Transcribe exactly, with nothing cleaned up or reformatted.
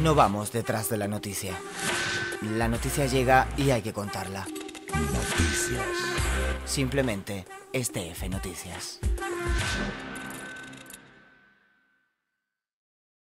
No vamos detrás de la noticia. La noticia llega y hay que contarla. Noticias. Simplemente es T F Noticias.